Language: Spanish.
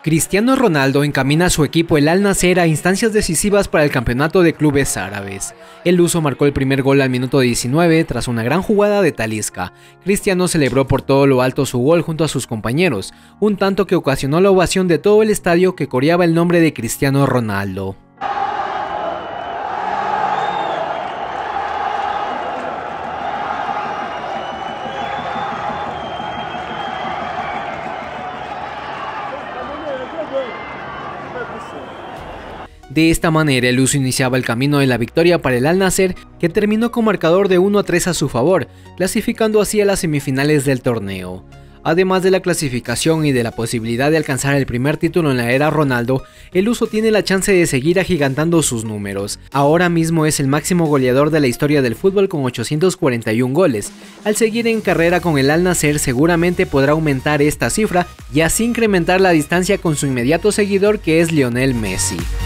Cristiano Ronaldo encamina a su equipo el Al Nassr a instancias decisivas para el campeonato de clubes árabes. El luso marcó el primer gol al minuto 19 tras una gran jugada de Talisca. Cristiano celebró por todo lo alto su gol junto a sus compañeros, un tanto que ocasionó la ovación de todo el estadio que coreaba el nombre de Cristiano Ronaldo. De esta manera, el luso iniciaba el camino de la victoria para el Al Nassr, que terminó con marcador de 1-3 a su favor, clasificando así a las semifinales del torneo. Además de la clasificación y de la posibilidad de alcanzar el primer título en la era Ronaldo, el luso tiene la chance de seguir agigantando sus números. Ahora mismo es el máximo goleador de la historia del fútbol con 841 goles. Al seguir en carrera con el Al Nassr, seguramente podrá aumentar esta cifra y así incrementar la distancia con su inmediato seguidor, que es Lionel Messi.